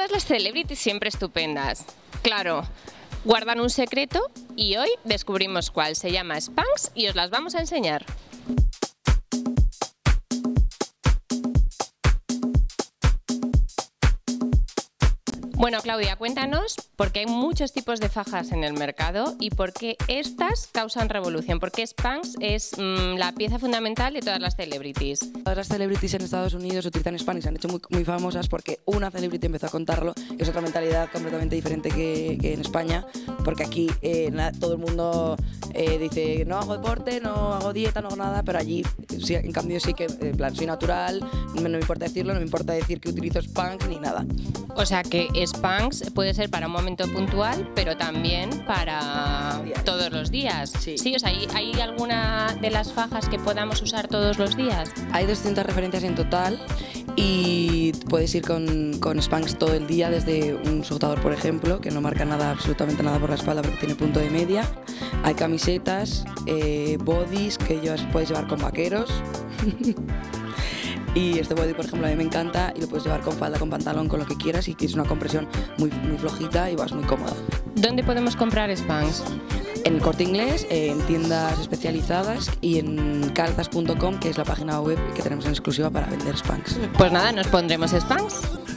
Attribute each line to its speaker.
Speaker 1: Todas las celebrities siempre estupendas. Claro, guardan un secreto y hoy descubrimos cuál. Se llama Spanx y os las vamos a enseñar. Bueno, Claudia, cuéntanos por qué hay muchos tipos de fajas en el mercado y por qué estas causan revolución. ¿Por qué Spanx es la pieza fundamental de todas las celebrities?
Speaker 2: Todas las celebrities en Estados Unidos utilizan Spanx, se han hecho muy famosas porque una celebrity empezó a contarlo. Es otra mentalidad completamente diferente que en España, porque aquí todo el mundo dice no hago deporte, no hago dieta, no hago nada, pero allí sí, en cambio sí que en plan soy natural, no me importa decirlo, no me importa decir que utilizo Spanx ni nada.
Speaker 1: O sea que Spanx puede ser para un momento puntual, pero también para todos los días. Sí, o sea, ¿hay alguna de las fajas que podamos usar todos los días?
Speaker 2: Hay 200 referencias en total y puedes ir con Spanx todo el día, desde un sujetador, por ejemplo, que no marca nada, absolutamente nada por la espalda porque tiene punto de media. Hay camisetas, bodys que puedes llevar con vaqueros. Y este body, por ejemplo, a mí me encanta y lo puedes llevar con falda, con pantalón, con lo que quieras y que es una compresión muy flojita y vas muy cómoda.
Speaker 1: ¿Dónde podemos comprar Spanx?
Speaker 2: En El Corte Inglés, en tiendas especializadas y en calzas.com, que es la página web que tenemos en exclusiva para vender Spanx.
Speaker 1: Pues nada, nos pondremos Spanx.